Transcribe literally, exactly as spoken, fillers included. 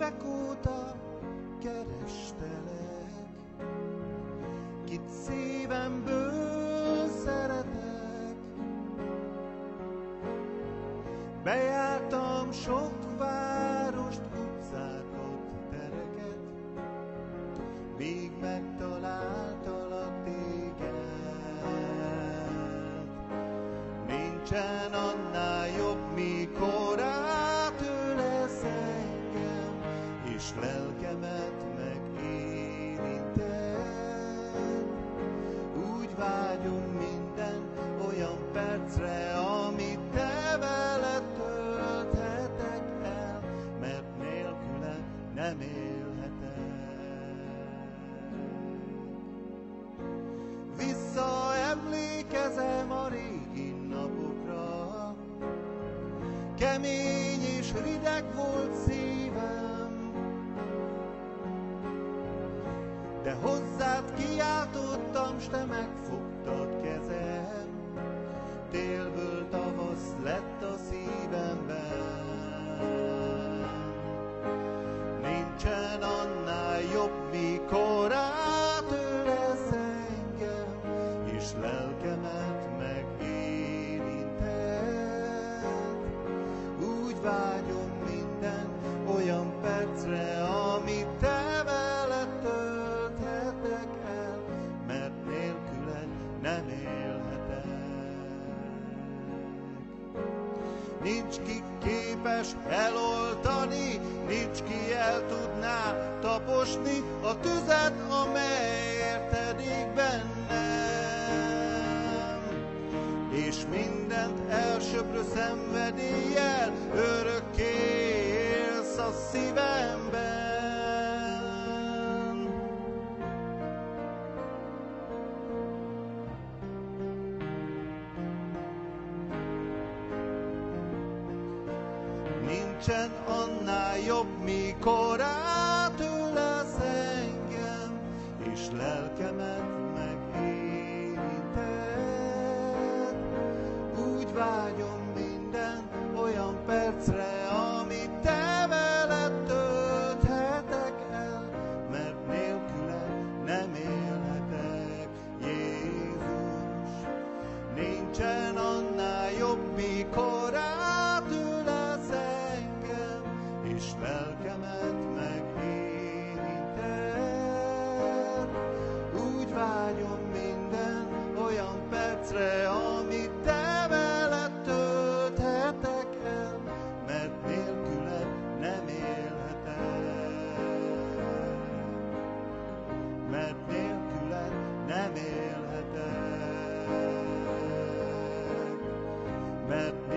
évek óta kerestelek, kit szívemből szeretek. Bejártam sok várost, utcákat, tereket, míg megtaláltalak téged. Nincsen annál jobb, mikor átölelsz engem, és lelkemet megérinted. Úgy vágyom minden olyan percre, amit te veled tölthetek el, mert nélküle nem élhetek. Visszaemlékezem a régi napokra, kemény és rideg volt szívem, de hozzád kiáltottam, s te megfogtad kezem. Télből tavasz lett a szívemben. Nincsen annál jobb, mikor átölelsz engem, és lelkemet megérinted. Úgy vágyom minden olyan percre, amit te veled tölthetek el, mert nélküled nem élhetek. Nincs ki képes eloltani, nincs ki el tudná taposni a tüzet, amely értedik bennem. És mindent elsöprő szenvedéllyel örökké élsz a szívemben. Nincsen annál jobb, mikor átölelsz engem, és lelkemet megérinted. Úgy vágyom minden olyan percre, amit te veled tölthetek el, mert nélküled nem élhetek, Jézus. Nincsen annál jobb, mikor átölelsz engem, és lelkemet megérinted. Úgy vágyom minden olyan percre, amit te veled tölthetek el, mert nélküled nem élhetek. Mert nélküled nem élhetek. Mert